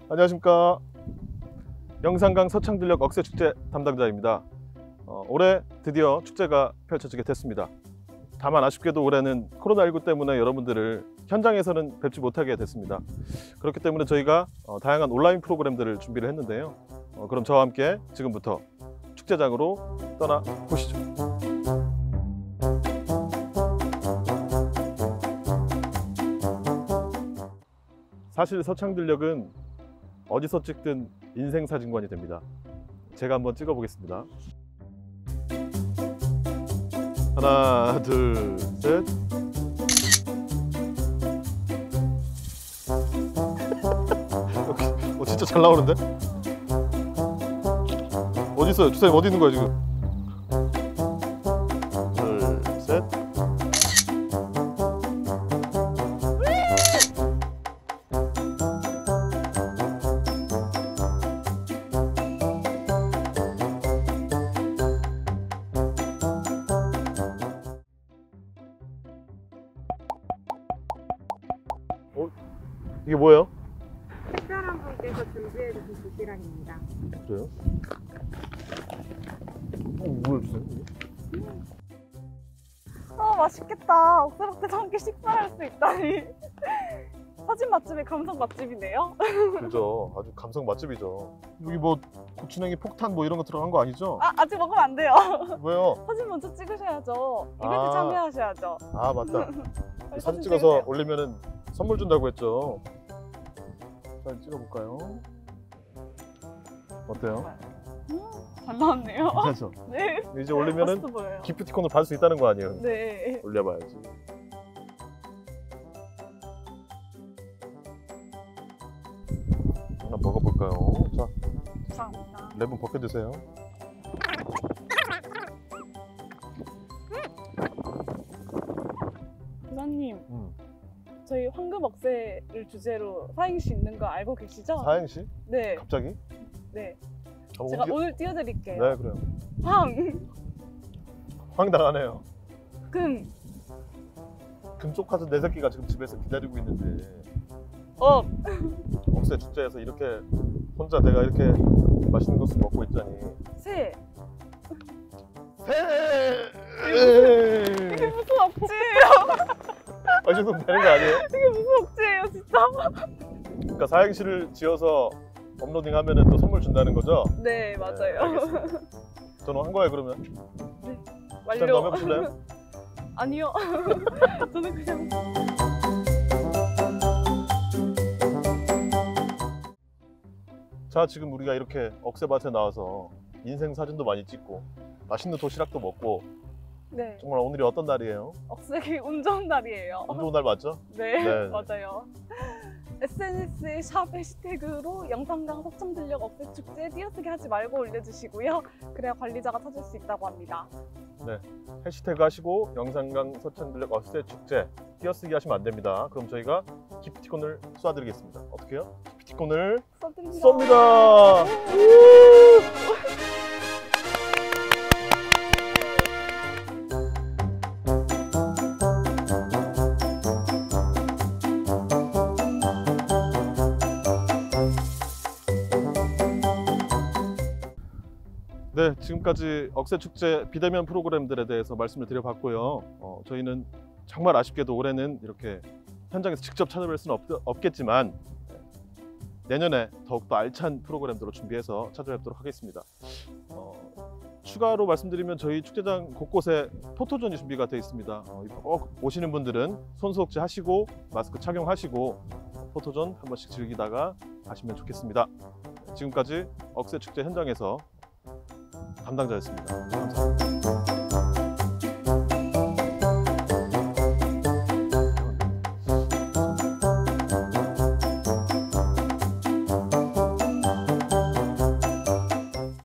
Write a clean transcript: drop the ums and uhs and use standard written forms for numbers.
안녕하십니까. 영산강 서창들녘 억새축제 담당자입니다. 올해 드디어 축제가 펼쳐지게 됐습니다. 다만 아쉽게도 올해는 코로나19 때문에 여러분들을 현장에서는 뵙지 못하게 됐습니다. 그렇기 때문에 저희가 다양한 온라인 프로그램들을 준비를 했는데요. 그럼 저와 함께 지금부터 축제장으로 떠나보시죠. 사실 서창들녘은 어디서 찍든 인생사진관이 됩니다. 제가 한번 찍어보겠습니다. 하나, 둘, 셋. 진짜 잘 나오는데? 어디 있어요? 주사님 어디 있는 거야 지금? 둘, 셋. 이게 뭐예요? 특별한 분께서 준비해 주신 도시락입니다. 그래요? 뭘 주세요? 맛있겠다. 옥새박대와 함께 식사할 수 있다니. 사진 맛집이 감성 맛집이네요. 그죠. 아주 감성 맛집이죠. 여기 뭐 고추냉이 폭탄 뭐 이런 거 들어간 거 아니죠? 아직 먹으면 안 돼요. 왜요? 사진 먼저 찍으셔야죠. 이벤트 참여하셔야죠. 아 맞다. 사진 찍어서 찍으세요. 올리면은 선물 준다고 했죠. 사진 찍어볼까요? 어때요? 잘 나왔네요. 괜찮죠? 네. 이제 올리면은 맛있어 보여요. 기프티콘을 받을 수 있다는 거 아니에요? 네. 올려봐야지. 하나 먹어볼까요? 자, 감사합니다. 랩은 벗겨주세요. 부사님, 저희 황금 억새를 주제로 사행시 있는 거 알고 계시죠? 사행시? 네. 갑자기? 네. 아, 제가 오늘 띄워드릴게요. 네, 그래요. 황당하네요. 금, 금쪽하던 내 새끼가 지금 집에서 기다리고 있는데 억, 억새 축제에서 이렇게 혼자 내가 이렇게 맛있는 것을 먹고 있자니. 새. 새! 이게 무슨 억지예요? 맛있으면 되는 거 아니에요? 이게 무슨 억지예요, 진짜? 그러니까 사행시를 지어서 업로딩하면은 또 선물 준다는 거죠? 네, 맞아요. 네, 알겠습니다. 저는 한 거예요, 그러면? 네, 일단 한번 해보실래요? 아니요. 저는 그냥. 자, 지금 우리가 이렇게 억새밭에 나와서 인생 사진도 많이 찍고 맛있는 도시락도 먹고 네. 정말 오늘이 어떤 날이에요? 억새기 운전 날이에요. 운 좋은 날 맞죠? 네, 네. 맞아요. SNS에 샵 해시태그로 영산강 서창들녘 억새축제 띄어쓰기 하지 말고 올려주시고요. 그래야 관리자가 찾을 수 있다고 합니다. 네, 해시태그 하시고 영산강 서창들녘 억새축제 띄어쓰기 하시면 안 됩니다. 그럼 저희가 기프티콘을 쏴드리겠습니다. 어떻게 해요? 기프티콘을 쏩니다. 네, 지금까지 억새축제 비대면 프로그램들에 대해서 말씀을 드려봤고요. 저희는 정말 아쉽게도 올해는 이렇게 현장에서 직접 찾아뵐 수는 없겠지만 내년에 더욱더 알찬 프로그램들로 준비해서 찾아뵙도록 하겠습니다. 추가로 말씀드리면 저희 축제장 곳곳에 포토존이 준비가 되어 있습니다. 꼭 오시는 분들은 손소독제 하시고 마스크 착용하시고 포토존 한 번씩 즐기다가 가시면 좋겠습니다. 지금까지 억새축제 현장에서 담당자였습니다. 감사합니다.